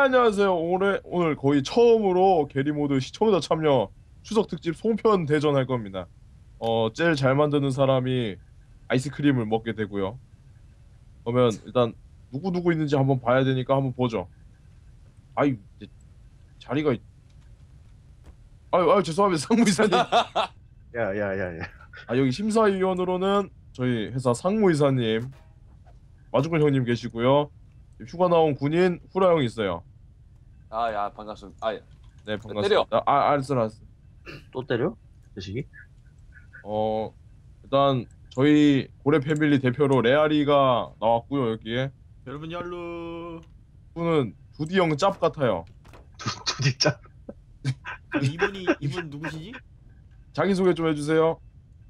안녕하세요. 오늘 거의 처음으로 게리모드 시청자 참여 추석 특집 송편 대전 할 겁니다. 제일 잘 만드는 사람이 아이스크림을 먹게 되고요. 그러면 일단 누구 있는지 한번 봐야 되니까 한번 보죠. 아이, 이제 자리가 아유 죄송합니다. 상무이사님. 야야야야. 여기 심사위원으로는 저희 회사 상무이사님, 마주근 형님 계시고요. 휴가 나온 군인 후라 형이 있어요. 야, 반갑습니다. 네, 반갑습니다. 때려. 알았어. 또 때려? 자식이? 일단 저희 고래 패밀리 대표로 레아리가 나왔고요. 여기에 여러분 얄루. 분은 두디 형 짭 같아요. 진짜. 이분 누구시지? 자기소개 좀 해주세요.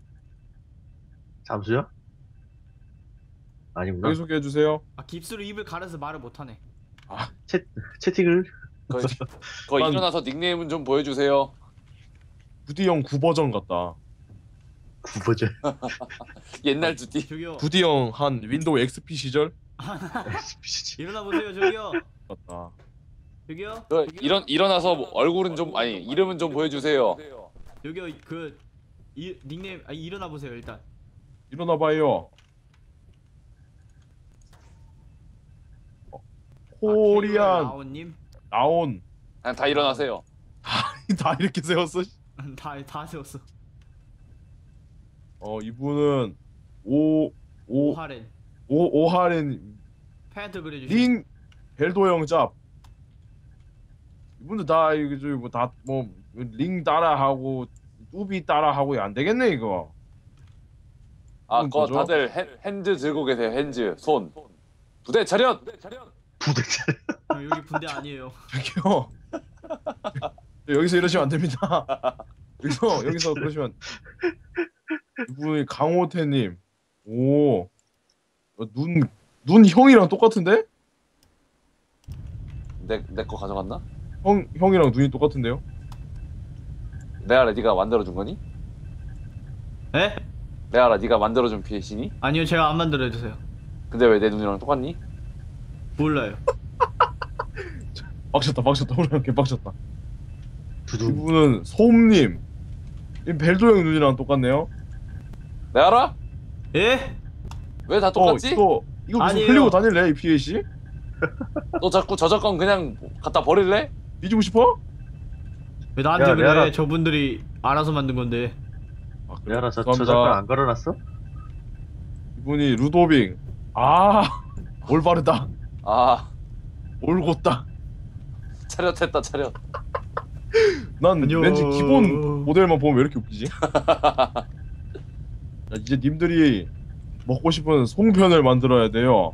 잠수야? 아니구나. 자기소개 해주세요. 깁스로 입을 가려서 말을 못하네. 채팅을. 거 일어나서 닉네임은 좀 보여주세요. 두디 형 9버전 같다. 구버져. 옛날 두띠. 저기요. 두디 형 한 윈도우 XP 시절 일어나 보세요. 저기요. 같다. 저기요. 일어나서 얼굴은 좀 이름은 좀 보여주세요. 여기요. 닉네임 일어나 보세요 일단. 일어나봐요. 코리안 라온님. 나온 그냥 다 일어나세요. 다 이렇게 세웠어. 다 세웠어. 이분은 오하렌. 오하렌 팬트 그려주시. 링 벨도 형 짭. 이분들 다 이거 저기 링 따라하고 뚜비 따라하고 안 되겠네 이거. 그거 다들 핸즈 들고 계세요. 핸즈 손. 부대 차렷. 부대차. 여기 분대 아니에요. 저기요. 여기서 이러시면 안 됩니다. 여기서 그러시면 이분이 강호태님. 눈 형이랑 똑같은데? 내 거 가져갔나? 형이랑 눈이 똑같은데요? 레아라 네가 만들어준 거니? 에? 레아라 네가 만들어준 피해시니? 아니요 제가 안 만들어 해주세요. 근데 왜 내 눈이랑 똑같니? 몰라요. 빡쳤다. 오늘 개빡쳤다. 두둥. 이분은 소음님. 이 벨도 형 눈이랑 똑같네요. 레아라? 예? 왜 다 똑같지? 또 이거 무슨 아니에요. 흘리고 다닐래 이 PAC? 너 자꾸 저작권 그냥 갖다 버릴래? 뒤지고 싶어? 왜 나한테 야, 그래? 레아라. 저분들이 알아서 만든 건데. 그래. 야나 저 감사합니다. 잠깐 안 걸어놨어? 이분이 루도빙. 올바르다. 올곧다. 차렷했다 차렷. 난 안녕. 왠지 기본 모델만 보면 왜 이렇게 웃기지? 이제 님들이 먹고 싶은 송편을 만들어야 돼요.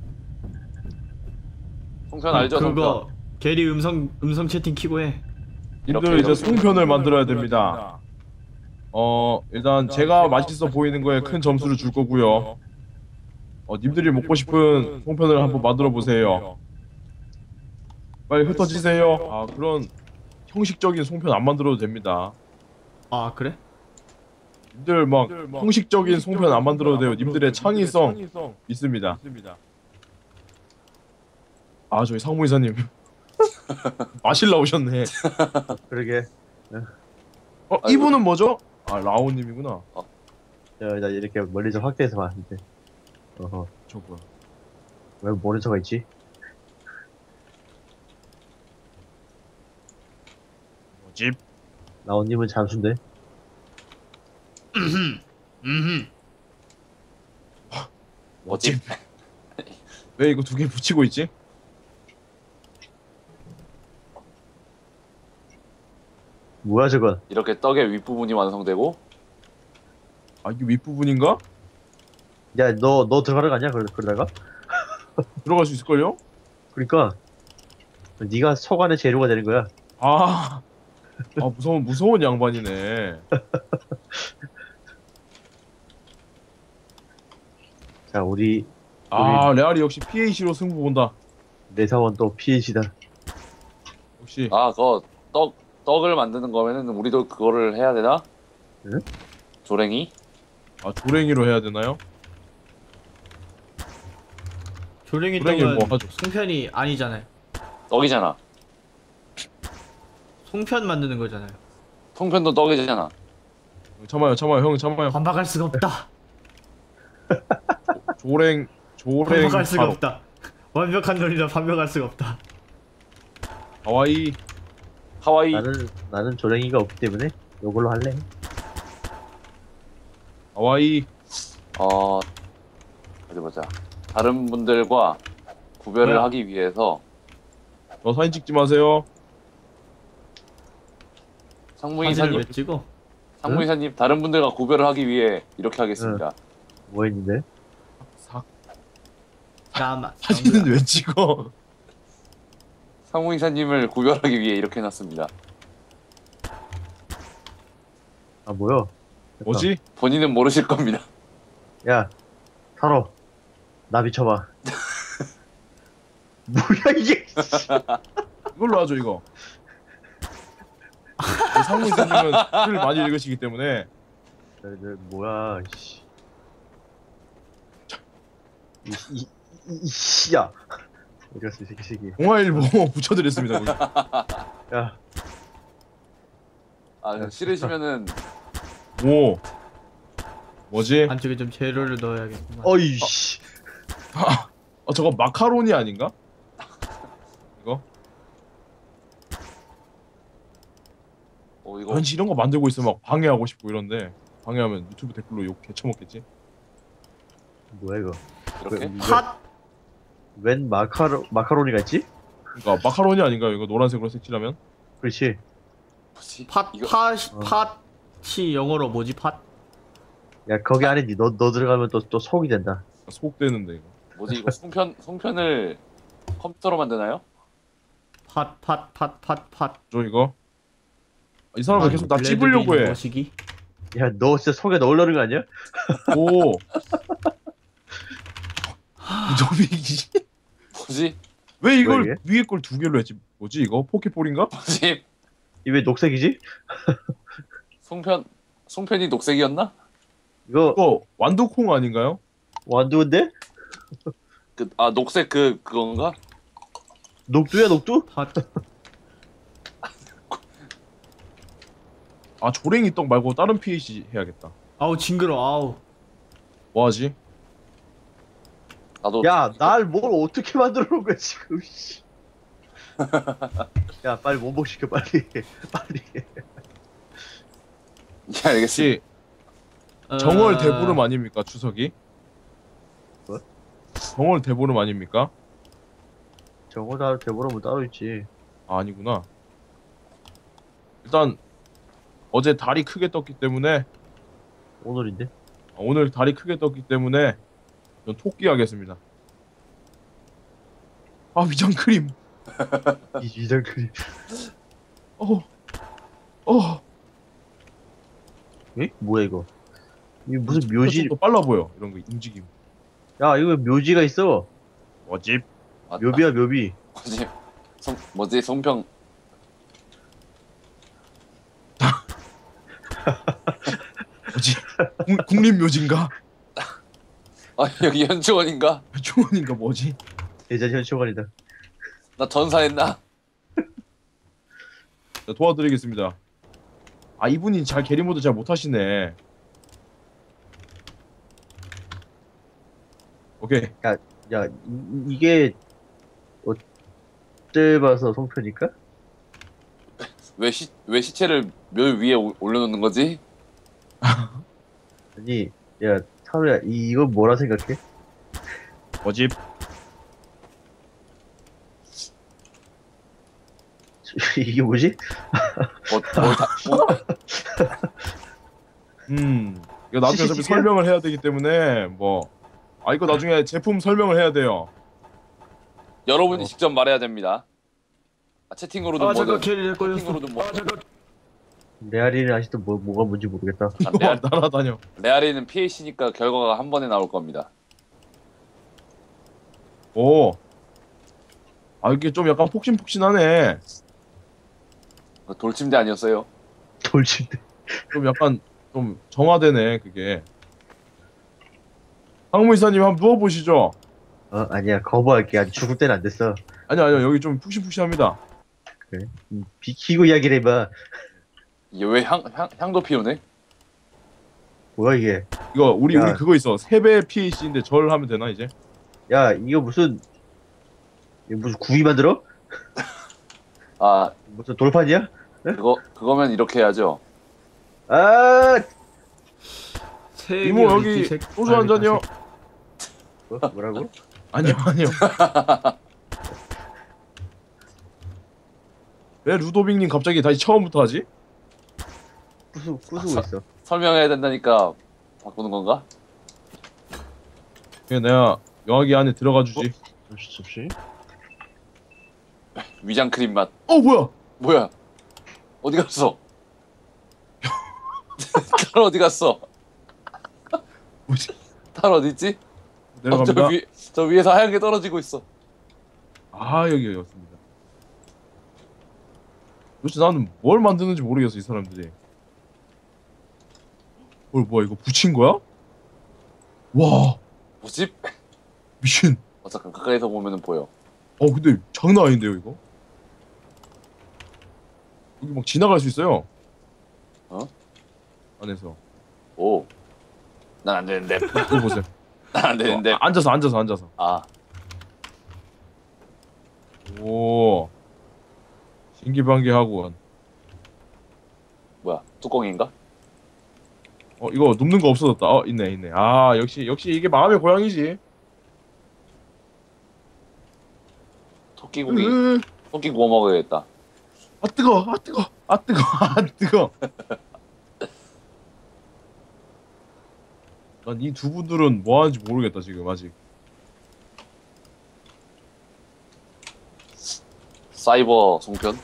송편 알죠? 그거 게리 음성 채팅 키고 해. 님들 이제 송편을 만들어야 됩니다. 일단 제가 맛있어 보이는 거에 큰 점수를 줄 거고요. 님들이 먹고 싶은 송편을 한번 만들어 보세요. 빨리 흩어지세요. 그런 형식적인 송편 안 만들어도 됩니다. 아 그래? 님들 막 형식적인 송편 안 만들어도 돼요. 님들의 창의성 있습니다. 저희 상무이사님 마실라 오셨네. 그러게. 이분은 뭐죠? 라오님이구나. 나 이렇게 멀리서 확대해서 봤는데. 어허. 저 뭐야? 왜 모니터가 있지? 뭐지? 나온님은 잠수인데. 뭐지? 왜 이거 두 개 붙이고 있지? 뭐야 저건? 이렇게 떡의 윗부분이 완성되고 이게 윗부분인가? 야 너 들어가는 거 아니야? 그러다가? 들어갈 수 있을걸요? 그러니까 네가 소관의 재료가 되는 거야. 무서운 양반이네. 자 우리 레알이 역시 PAC로 승부 본다. 내사원 또 PH다. 역시. 그거 떡을 만드는 거면은 우리도 그거를 해야 되나? 응? 조랭이? 조랭이로 해야 되나요? 조랭이 조랭이 떡은 뭐 하죠? 송편이 아니잖아요. 떡이잖아. 송편 만드는 거잖아요. 통편도 떡이잖아. 참아요, 형, 참아요. 반박할 수가 없다. 조랭 반박할 수가 바로. 없다. 완벽한 논리라 반박할 수가 없다. 하와이. 하와이. 나는 조랭이가 없기 때문에 이걸로 할래. 하와이. 어디 보자. 다른 분들과 구별을 뭐야? 하기 위해서 저 사진 찍지 마세요. 상무이사님, 왜 찍어? 상무이사님 다른 분들과 구별을 하기 위해 이렇게 하겠습니다. 뭐 했는데? 나만. 사진은 왜 찍어? 상무이사님을 구별하기 위해 이렇게 해놨습니다. 아 뭐야? 뭐지? 본인은 모르실 겁니다. 야, 타로. 나 비춰봐. 뭐야 이게? 이걸로 하죠 이거. 상무 이사님은 글을 많이 읽으시기 때문에 뭐야? 씨. 야. 어디 갔어 이 새끼. 동아일보 붙여드렸습니다. 거기. 야, 싫으시면은 오. 뭐지? 안쪽에 좀 재료를 넣어야겠구만. 어이 씨. 저거 마카로니 아닌가? 이거? 이거 왠지 이런 거 만들고 있으면 막 방해하고 싶고 이런데 방해하면 유튜브 댓글로 욕 개쳐먹겠지? 뭐야 이거? 이렇게 팥. 웬 마카로니가 있지? 그러니까 마카로니 아닌가 이거 노란색으로 색칠하면? 그렇지. 뭐지? 팥. 이거 팥이 영어로 뭐지? 팥. 야 거기 안에 너 들어가면 또 속이 된다. 속되는데 이거. 뭐지? 이거 송편을 컴퓨터로 만드나요? 팥. 저 이거? 이 사람은 계속 나 블레드 찝으려고 빈 해. 머시기? 야 너 진짜 속에 넣으려는 거 아니야? 오. 저기 뭐지? 왜 이걸 뭐야, 위에 걸 두 개로 했지? 뭐지 이거? 포켓볼인가? 뭐지? 이 왜 녹색이지? 송편이 녹색이었나? 이거 이거 완두콩 아닌가요? 완두인데? 녹색 그건가? 녹두야 녹두? 팥. 아 조랭이 떡 말고 다른 PH 해야겠다. 아우 징그러. 아우. 뭐하지? 나도 야 날 뭘 어떻게 만들어 놓은 거야 지금? 씨. 야 빨리 원복 시켜 빨리. 빨리. 예, 알겠습니다. 혹시 정월 대보름 아닙니까 추석이? 뭐? 정월 대보름 아닙니까? 정호다 대보름은 따로 있지. 아, 아니구나. 일단 어제 달이 크게 떴기 때문에 오늘인데? 오늘 달이 크게 떴기 때문에 전 토끼 하겠습니다. 아 위장 크림. 이장 그림. 어. 에? 뭐야 이거? 이 무슨 묘지? 또 빨라 보여 이런 거 움직임. 야 이거 묘지가 있어. 뭐지? 맞다. 묘비야 묘비. 뭐지? 송편 뭐지? 국립묘지인가? 여기 현주원인가? 초원인가 뭐지? 대전 현충원이다. 나 전사했나? 자, 도와드리겠습니다. 아 이분이 잘 게리모드 잘 못하시네. 오케이. 야 이게 어때 봐서 송편일까? 왜 시체를 묘 위에 올려놓는 거지? 아니 야 타로야 이거 뭐라 생각해? 뭐지? 이게 뭐지? 이거 나중에 어차피 CCTV 야? 설명을 해야 되기 때문에 이거 나중에 제품 설명을 해야 돼요. 여러분이 직접 말해야 됩니다. 채팅으로든 잠깐 뭐든 캐리를 꺼였어. 채팅으로든 뭐 레아리는 아직도 뭐가 뭔지 모르겠다. 이거 날아다녀. 레알이는 PAC니까 결과가 한 번에 나올 겁니다. 오. 아 이게 좀 약간 폭신폭신하네. 돌침대 아니었어요? 돌침대. 좀 약간 좀 정화되네 그게. 상무이사님 한번 누워보시죠. 아니야 거부할게. 아직 죽을 때는 안 됐어. 아니요 여기 좀 푹신푹신합니다. 그래. 비키고 이야기를 해봐. 이게 왜 향도 피우네? 뭐야 이게? 이거 우리 야. 그거 있어. 3배 PH인데 절 하면 되나 이제? 야 이거 무슨 구이 만들어? 아, 무슨 돌판이야? 그거면 이렇게 해야죠. 아 세 이모 개, 여기 세- 소주 한 잔이요. 뭐라고? 아니요 아니요. 왜 루도빅님 갑자기 다시 처음부터 하지? 부수고 있어. 설명해야 된다니까 바꾸는 건가? 그냥 내가 영화기 안에 들어가 주지. 접시. 위장 크림 맛. 뭐야? 뭐야? 어디 갔어? 탈 어디 갔어? 뭐지? 탈 어디 있지? 내려갑니다. 저 위에서 하얀 게 떨어지고 있어. 아 여기였습니다. 도대체 나는 뭘 만드는지 모르겠어 이 사람들이. 뭐야 이거 붙인 거야? 와 뭐지? 미친. 잠깐 가까이서 보면은 보여. 근데 장난 아닌데요 이거? 여기 막 지나갈 수 있어요. 어? 안에서. 오. 난 안 되는데. 이거 보세요. 난 안 되는데. 앉아서. 아, 오. 신기반기하고. 뭐야? 뚜껑인가? 이거 눕는 거 없어졌다. 있네. 아 역시 이게 마음의 고향이지. 토끼고기. 토끼 구워 먹어야겠다. 아 뜨거. 난 이 두 분들은 뭐 하는지 모르겠다 지금 아직. 사이버 송편?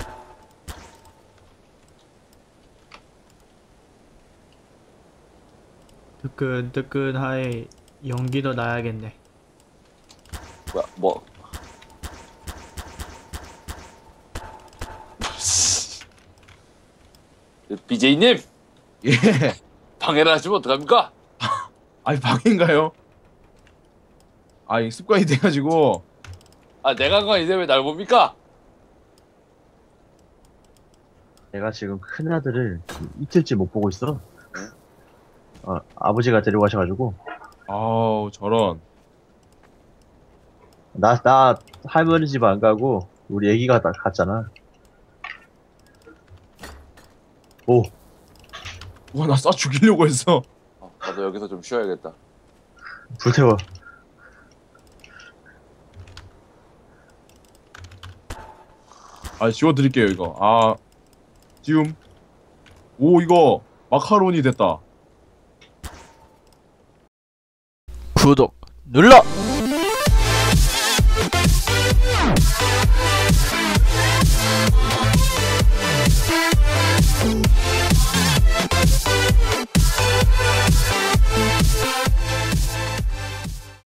뜨끈뜨끈하에 연기도 나야겠네. 뭐야? 뭐? BJ님 예. 방해를 하시면 어떡합니까? 아니 방인가요? 이 습관이 돼가지고. 아, 내가 한 건 이제 왜 날 봅니까? 내가 지금 큰 아들을 이틀째 못 보고 있어. 아버지가 데려가셔가지고 아우 저런. 나 할머니 집 안 가고 우리 애기가 다 갔잖아. 오 누가 나 쏴 죽이려고 했어. 나도 여기서 좀 쉬어야겠다. 불태워. 지워드릴게요 이거. 지움. 오 이거 마카로니 됐다. 구독 눌러!